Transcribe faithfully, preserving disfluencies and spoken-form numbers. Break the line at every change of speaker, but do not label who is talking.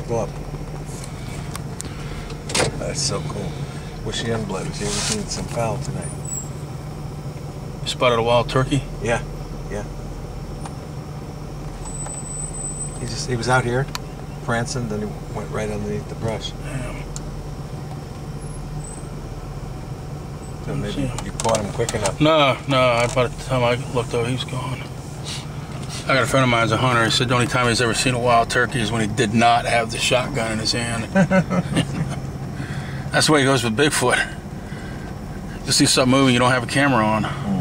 go up. That's so cool. Wish the youngblood was here. We need some fowl tonight.
You spotted a wild turkey?
Yeah, yeah. He just he was out here, prancing, then he went right underneath the brush.
Damn.
So maybe you caught him quick enough.
No, no. By the time I looked over, he was gone. I got a friend of mine who's a hunter. He said the only time he's ever seen a wild turkey is when he did not have the shotgun in his hand. That's the way it goes with Bigfoot. You see something moving, you don't have a camera on.